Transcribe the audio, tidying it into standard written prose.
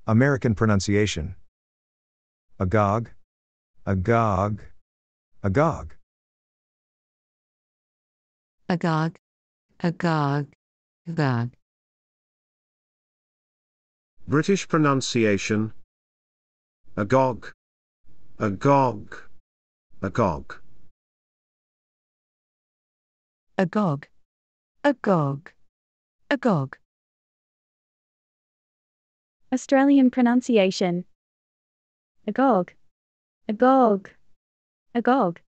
American pronunciation. AGOG, AGOG, AGOG. AGOG, AGOG, AGOG. British pronunciation. AGOG, AGOG, AGOG. AGOG, AGOG, AGOG. Australian pronunciation. AGOG, AGOG, AGOG.